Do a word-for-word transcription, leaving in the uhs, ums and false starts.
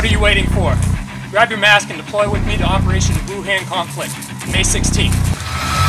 What are you waiting for? Grab your mask and deploy with me to Operation Wuhan Conflict, May sixteenth.